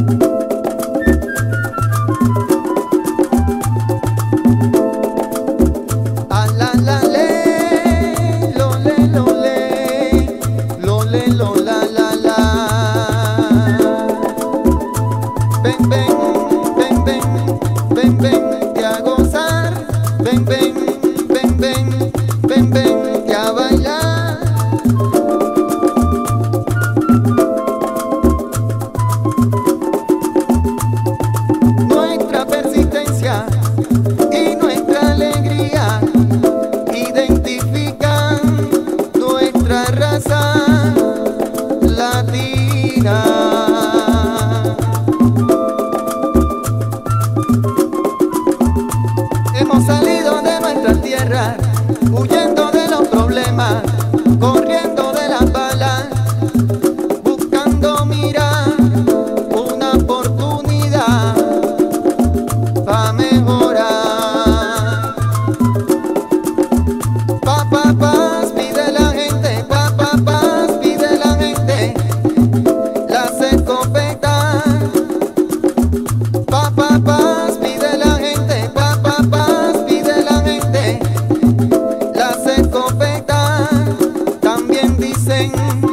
A la la le, lo le lo le, lo le lo la la la. Ven ven, ven ven, ven ven que a gozar. Ven ven, ven ven, ven ven que a bailar. Nuestra persistencia y nuestra alegría identifican nuestra raza latina. Hemos salido de nuestra tierra, huyendo de los problemas, corriendo de las balas, buscando mirar una oportunidad para mejorar. Paz pide la gente, paz pide la gente, las escopetas. Paz pide la gente, paz pide la gente, las escopetas también dicen.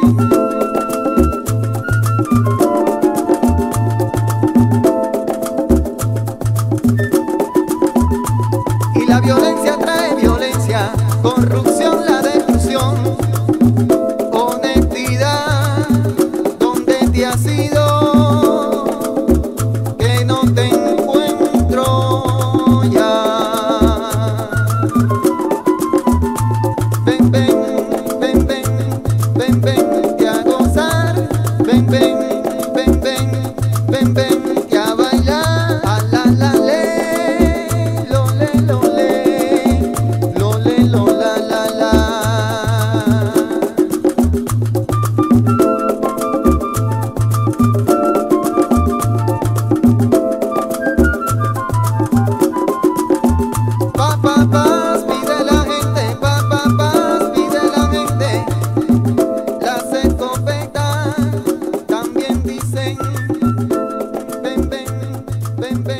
Y la violencia trae violencia, corrupción la destrucción, honestidad, ¿dónde te has ido? Que no te encuentro ya. Ven ven, ven ven, ven ven que a gozar. Ven ven, ven ven, ven ven que a bailar. A la la le, lo le lo le, lo le lo la la la. Paz pide la gente, paz pide la gente, las escopetas también dicen. Ven ven, ven ven.